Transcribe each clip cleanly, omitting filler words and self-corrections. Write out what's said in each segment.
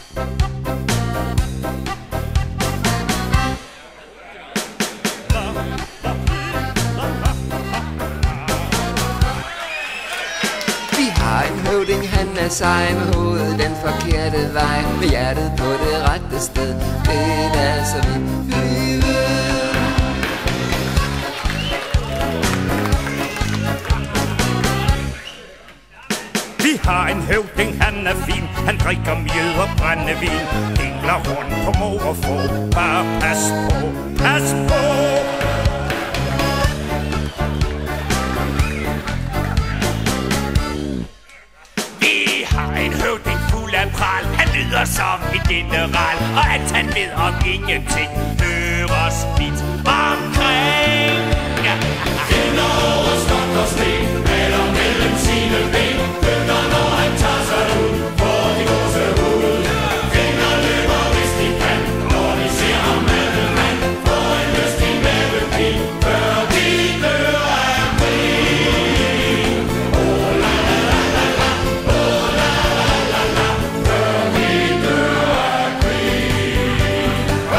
Vi har en høvding, han er sej, med hovedet den forkerte vej, med hjertet på det rette sted. Det er så vidt vi ved. Vi har en høvding, han er fin, han drikker mjød og brændevin, dingler rundt på mor og få. Bare pas på, pas på. Vi har en høvding fuld af pral, han lyder som en general, og at han ved om ingenting, hører vidt omkring. Finder over stok og sten, maler mellem sine ben, følger når han tager sig ud, for de gåsehud. Finder løber hvis de kan, når de ser ham mand, får en lystig mavepil, før de dør af grin. Oh la la la la, oh la la la la, før de dør af grin.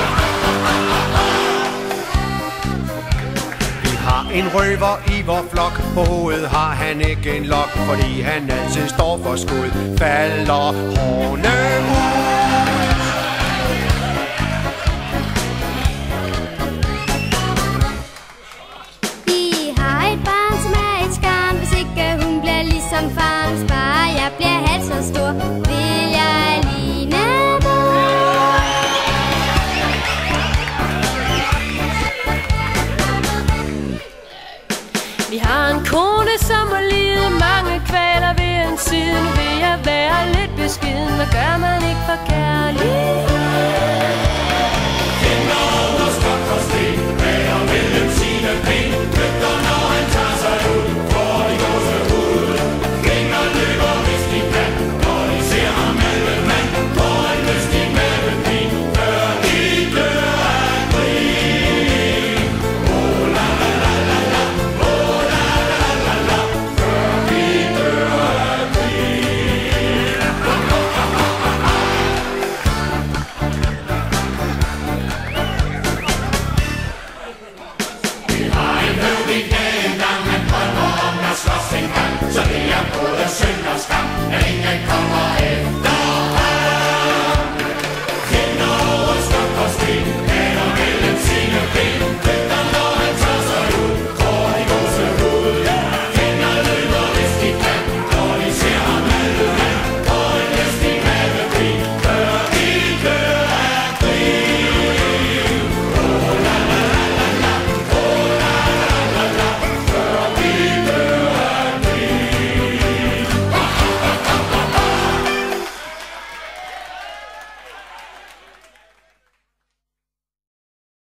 Vi har en røver i vor flok, på hovedet har han ikke en lok, fordi han altid står for skud, falder hårene ud. Vi har et barn, som er et skarn, hvis ikke hun bliver ligesom faren. Hvis bare jeg bliver halvt så stor, vil jeg ligne mor. Vi har en kone, som må lide mange kvaler ved en side. Nu vil jeg være lidt beskeden og gøre